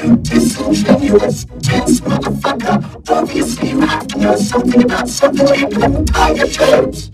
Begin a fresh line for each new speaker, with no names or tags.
to Disingenuous. Dance, motherfucker. Obviously, you have to know something about something like empire terms.